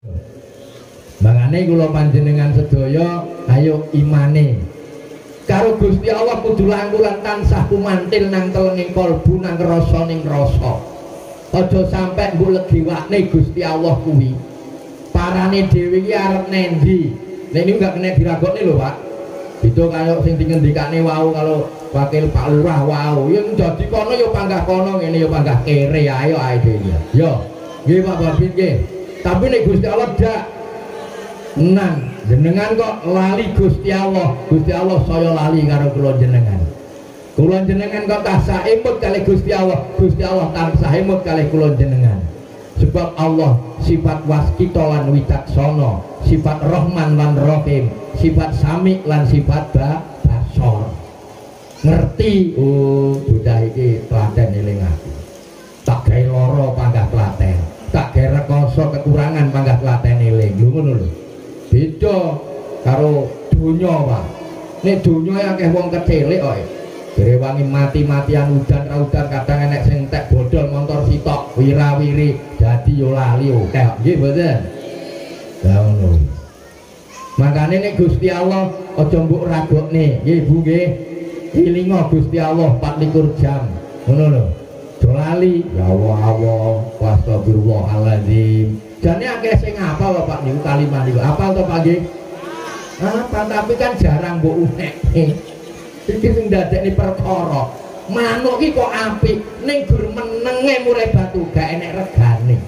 Mangane kula panjenengan sedaya ayo imane karo Gusti Allah kudu langkulan tansah kumantil nang telenging kalbu nang rasaning rasa. Aja sampe mbok legiwakne Gusti Allah kuwi. Parane dhewe iki arep nendi. Nek niku gak kena diragokne lho, Pak. Itu kaya sing dingendikane wau kalau wakil Pak Lurah wau. Yen dadi kono ya panggah kono, ngene ya panggah kere ayo ae dhewe. Yo. Nggih Pak Babit nggih. Tapi nek Gusti Allah dak nang jenengan kok lali Gusti Allah saya lali karo kula jenengan. Kula jenengan kok tansah emut kali Gusti Allah tansah emut kali kula jenengan. Sebab Allah sifat waskita lan wicaksana, sifat Rahman lan Rahim, sifat Sami lan sifat Basor. Ngerti bocah iki telaten eling aku. Tak gawe lara panggah telaten, tak gawe rekoso kekurangan panggah telaten eling. Lho ngono lho. Beda karo donya, Pak. Nek donya akeh wong kecilik kok. Direwangi mati-matian udan ra udan kadang enek sing entek bodol motor sitok wirawiri dadi yo lali akeh. Nggih mboten? Lah ngono. Makane nek Gusti Allah aja mbok ragokne. Nggih Bu nggih. Ilinga Gusti Allah 24 jam. Ngono lho. Aja lali. Ya Allah, astagfirullahaladzim. Jane akeh sing hafal lho Pak niku kalimat niku. Hafal to Pak nggih? Apa tapi kan jarang mbok unek. Iki sing ndadekne perkara. Manuk iki kok apik ning gur menenge murai batu gak enek regane.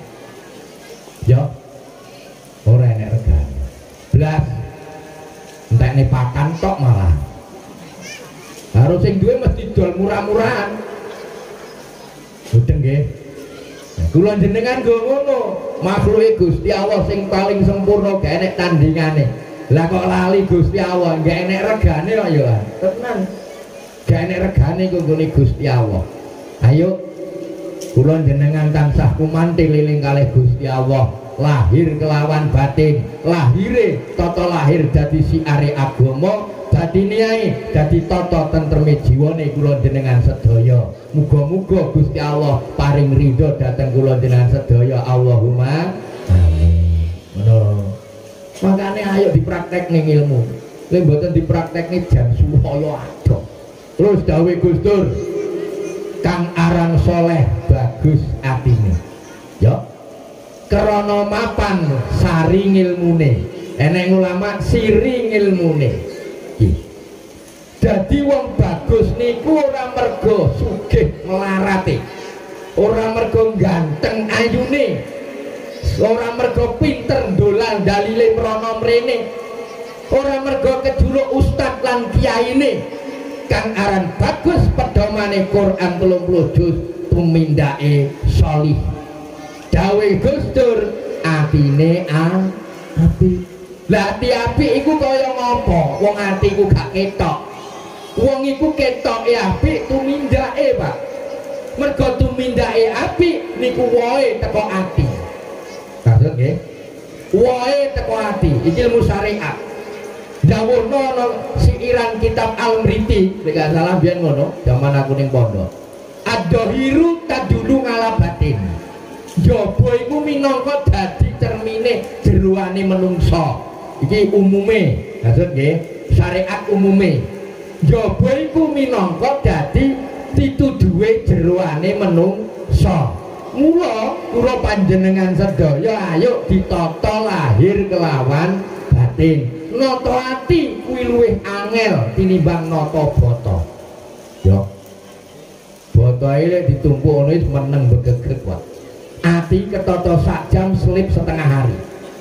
Ya. Ora enek regane. Blas entekne pakan tok malah. Harus sing duwe mesti dol murah-murahan. Mboten nggih. Kula jenengan go ngono. Makhluke Gusti Allah sing paling sempurna gak enek tandingane. Lah kok lali Gusti Allah gak enek regane kok ya. Tenan. Gak enek regane kok nggone Gusti Allah. Ayo kula jenengan tansah kumantil eling kalih Gusti Allah. Lahir kelawan batin, lahire tata lahir dadi siare agama, dadi niai, dadi tata tentreme jiwane kula jenengan sedaya. Muga-muga Gusti Allah paring ridho dhateng kula jenengan sedaya. Allahumma amin. Ngono. Makane ayo dipraktekne ilmu. Lek mboten dipraktekne jan suhaya adoh. Terus dawuh Gus Dur, kang aran soleh bagus atine. Ya. Krana mapan sari ngilmune. Enek ulama siri ngilmune. Dadi wong bagus niku ora mergo sugih melarate, ora mergo ganteng ayune, ora mergo pinter dolan dalile mrana mrene, ora mergo kejuluk ustad lan kiyaine. Kang aran bagus pedomane Quran 30 juz tumindake sholih. Dawuh Gus Dur atine apik. Lah ati apik iku kaya ngopo? Wong ati ku gak ketok. Wong iku ketoke apik tumindake, Pak. Mergo tumindake apik niku wohe teko ati. Maksud nggih? Wohe teko ati. Iki ilmu syariat. Dawuhna ana siiran kitab Al-Mriti, nek gak salah biyen ngono, zaman aku ning pondok. Ad-dhahiru tadulu ngala batin. Jaba iku minangka dadi cermine jeroane menungsa. Iki umume, maksud nggih, syariat umume. Jaba iku minangka dadi pituduhe jeroane menungsa. Mula kula panjenengan sedaya ayo ditata lahir kelawan batin. Nata ati kuwi luwih angel tinimbang nata bata. Ya. Bata iki ditumpuk ngono wis meneng begegek wae. Ati ketata sak jam selip setengah hari.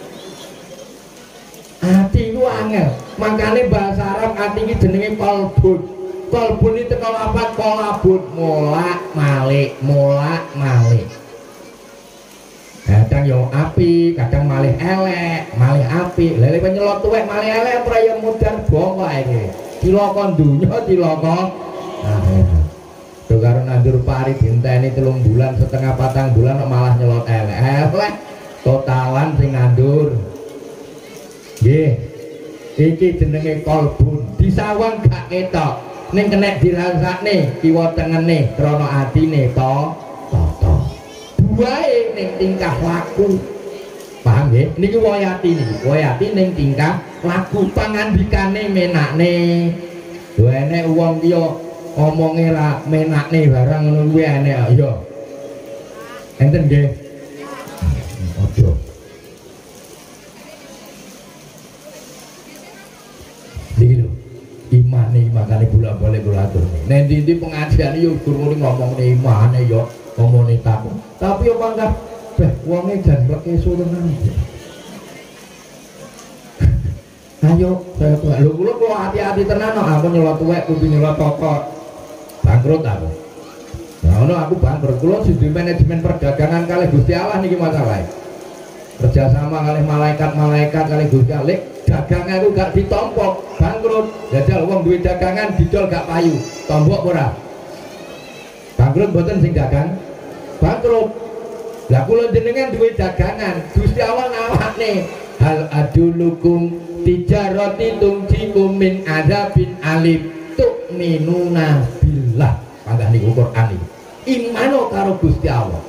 Ati itu angel. Makanya bahasa Arab ati ini jenenge kolbun. Kolbun itu teko apa? Kolabun. Molak malik, molak malik. Kadang yo api, kadang malih elek, malih api. Lele penyelot tuwek malih elek ora yo mudar bongko iki. Cilaka dunya, cilaka akhirat. Tuh karo nandur pari dinteni 3 bulan setengah 4 bulan malah nyelot elek totalan sing nandur. Nggih. Iki jenenge kolbun. Disawang gak ketok. Ning kenek dirasakne kiwa tengene krana atine to. Buahe ning tingkah laku. paham nggih? Niki wayati niki. Wayati ning tingkah laku pangandikane menakne. Lho enek wong ki yo omonge ra menakne barang ngono kuwi enek ya. Enten nggih. Aduh. Niki lho. Imane makane bola-balik kula atur. Nek ndi pengajian yo guru ngomongne imane yo ngomongne takon. Tapi yo mangkat beh wonge jan leke surunan. Ayo saya tuh lho kula hati-hati tenan kok aku nyelot tuwek kudu nyelot toko. Bangkrut aku. Nah ono aku bangkrut kula sing manajemen perdagangan kali Gusti Allah niki masalah. Kerjasama kali malaikat-malaikat kali Gusti Allah. Dagangan itu gak ditompok, bangkrut. Jajal wong duwe dagangan didol gak payu, tombok ora. Bangkrut mboten sing dagang. Bangkrut. Lah kula jenengan duwe dagangan, Gusti Allah nawakne hal adulukum tijarati tumjikum min adzabin alim tu'minuna billah. Panggah niku Quran iki. Imano karo Gusti Allah.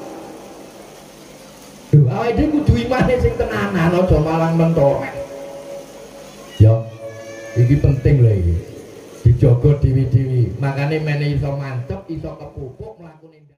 Lho awake dhewe kudu imane sing tenanan aja malang mentok. Ya, ini penting lho iki. Dijogo dewi-dewi. Makane meneh iso mantep, iso kepupuk mlakuning